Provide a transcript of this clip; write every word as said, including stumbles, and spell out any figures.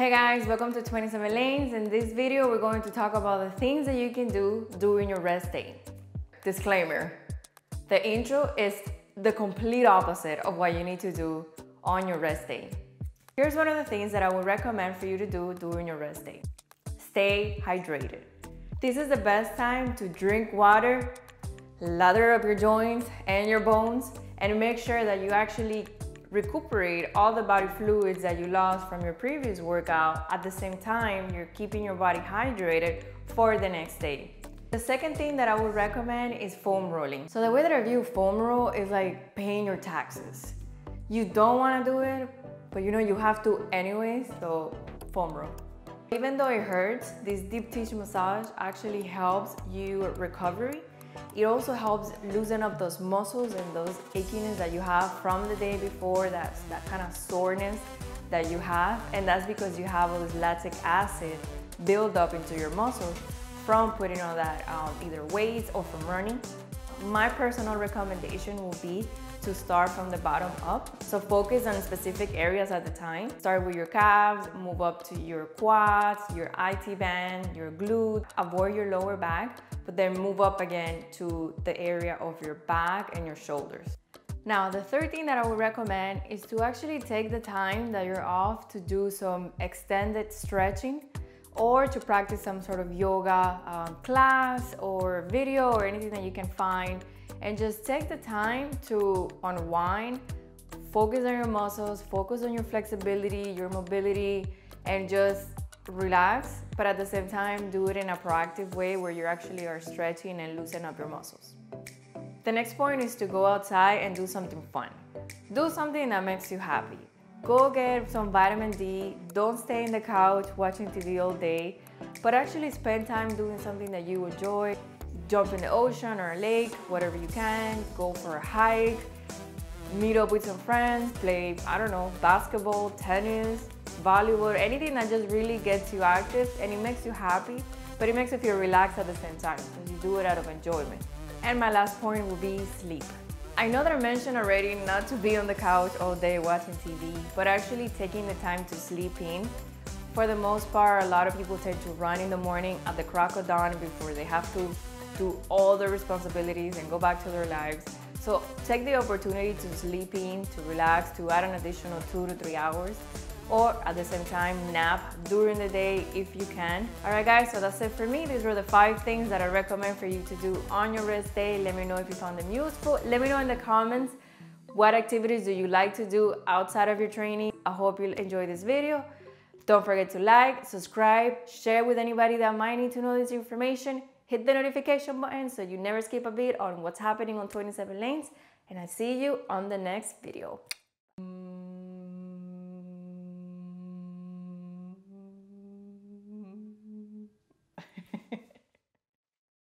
Hey guys, welcome to twenty-seven Lanes. In this video, we're going to talk about the things that you can do during your rest day. Disclaimer, the intro is the complete opposite of what you need to do on your rest day. Here's one of the things that I would recommend for you to do during your rest day. Stay hydrated. This is the best time to drink water, lather up your joints and your bones, and make sure that you actually recuperate all the body fluids that you lost from your previous workout. At the same time, you're keeping your body hydrated for the next day. The second thing that I would recommend is foam rolling. So the way that I view foam roll is like paying your taxes. You don't want to do it, but you know you have to anyways, so foam roll. Even though it hurts, this deep tissue massage actually helps you recovery. It also helps loosen up those muscles and those achiness that you have from the day before, that's that kind of soreness that you have. And that's because you have all this lactic acid build up into your muscles from putting on that um, either weights or from running. My personal recommendation will be to start from the bottom up. So focus on specific areas at the time. Start with your calves, move up to your quads, your I T band, your glute. Avoid your lower back, but then move up again to the area of your back and your shoulders. Now, the third thing that I would recommend is to actually take the time that you're off to do some extended stretching or to practice some sort of yoga um, class or video or anything that you can find, and just take the time to unwind, focus on your muscles, focus on your flexibility, your mobility, and just relax, but at the same time do it in a proactive way where you actually are stretching and loosen up your muscles. The next point is to go outside and do something fun. Do something that makes you happy. Go get some vitamin D. Don't stay in the couch watching T V all day, but actually spend time doing something that you enjoy. Jump in the ocean or a lake, whatever you can. Go for a hike, meet up with some friends, play, I don't know, basketball, tennis, volleyball, anything that just really gets you active and it makes you happy, but it makes you feel relaxed at the same time because you do it out of enjoyment. And my last point will be sleep. I know that I mentioned already not to be on the couch all day watching T V, but actually taking the time to sleep in. For the most part, a lot of people tend to run in the morning at the crack of dawn before they have to do all their responsibilities and go back to their lives. So take the opportunity to sleep in, to relax, to add an additional two to three hours, or at the same time nap during the day if you can. All right guys, so that's it for me. These were the five things that I recommend for you to do on your rest day. Let me know if you found them useful. Let me know in the comments what activities do you like to do outside of your training. I hope you'll enjoy this video. Don't forget to like, subscribe, share with anybody that might need to know this information. Hit the notification button so you never skip a beat on what's happening on twenty-seven Lanes, and I see you on the next video.